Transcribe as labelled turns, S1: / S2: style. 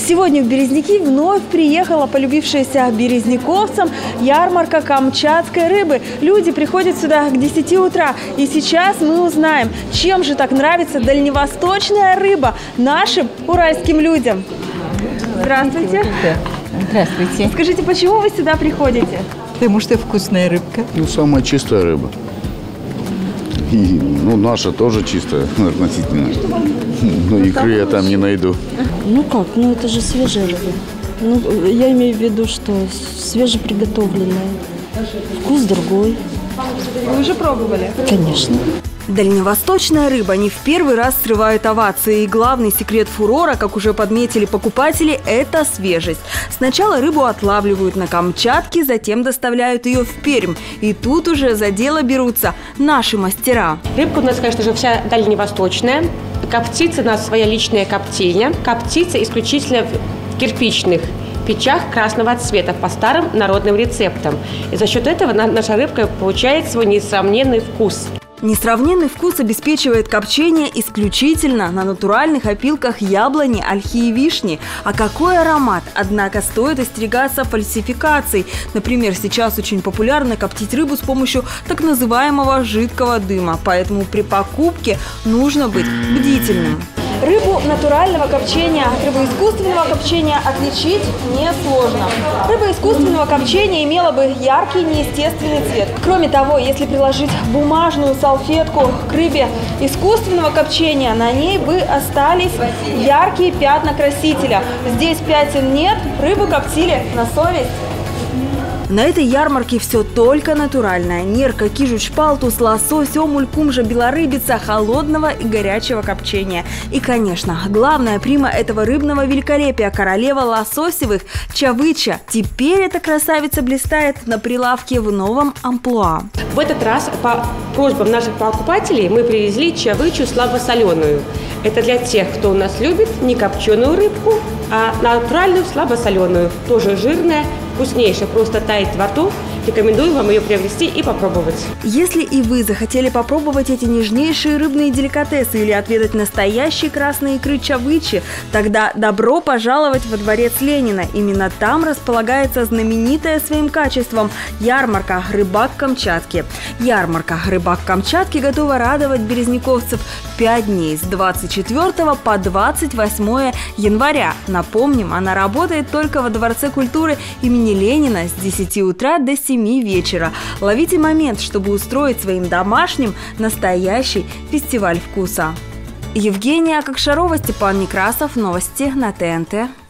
S1: Сегодня в Березники вновь приехала полюбившаяся березниковцам ярмарка камчатской рыбы. Люди приходят сюда к 10 утра. И сейчас мы узнаем, чем же так нравится дальневосточная рыба нашим уральским людям. Здравствуйте.
S2: Здравствуйте.
S1: Скажите, почему вы сюда приходите?
S2: Потому что вкусная рыбка.
S3: Самая чистая рыба. И, наша тоже чистая, относительно. Но икры я там не найду.
S4: Это же свежая рыба. Я имею в виду, что свежеприготовленная. Вкус другой.
S1: Вы уже пробовали?
S4: Конечно.
S1: Дальневосточная рыба не в первый раз срывает овации. И главный секрет фурора, как уже подметили покупатели, это свежесть. Сначала рыбу отлавливают на Камчатке, затем доставляют ее в Пермь. И тут уже за дело берутся наши мастера.
S5: Рыбка у нас, конечно же, вся дальневосточная. Коптится у нас своя личная коптильня. Коптится исключительно в кирпичных печах красного цвета по старым народным рецептам. И за счет этого наша рыбка получает свой несравненный вкус.
S1: Несравненный вкус обеспечивает копчение исключительно на натуральных опилках яблони, ольхи и вишни. А какой аромат! Однако стоит остерегаться фальсификаций. Например, сейчас очень популярно коптить рыбу с помощью так называемого жидкого дыма. Поэтому при покупке нужно быть бдительным. Рыбу натурального копчения от рыбы искусственного копчения отличить несложно. Рыба искусственного копчения имела бы яркий неестественный цвет. Кроме того, если приложить бумажную салфетку к рыбе искусственного копчения, на ней бы остались яркие пятна красителя. Здесь пятен нет, рыбу коптили на совесть. На этой ярмарке все только натуральное. Нерка, кижуч, палтус, лосось, омуль, кумжа, белорыбица, холодного и горячего копчения. И, конечно, главная прима этого рыбного великолепия – королева лососевых – чавыча. Теперь эта красавица блистает на прилавке в новом амплуа.
S5: В этот раз по просьбам наших покупателей мы привезли чавычу слабосоленую. Это для тех, кто у нас любит не копченую рыбку, а натуральную слабосоленую, тоже жирная, вкуснейшая, просто тает во рту. Рекомендую вам ее приобрести и попробовать.
S1: Если и вы захотели попробовать эти нежнейшие рыбные деликатесы или отведать настоящие красные икры чавычи, тогда добро пожаловать во дворец Ленина. Именно там располагается знаменитая своим качеством ярмарка «Рыбак Камчатки». Ярмарка «Рыбак Камчатки» готова радовать березниковцев 5 дней с 24 по 28 января. Напомним, она работает только во Дворце культуры имени Ленина с 10 утра до 7 вечера. Ловите момент, чтобы устроить своим домашним настоящий фестиваль вкуса. Евгения Кокшарова, Степан Некрасов. Новости на ТНТ.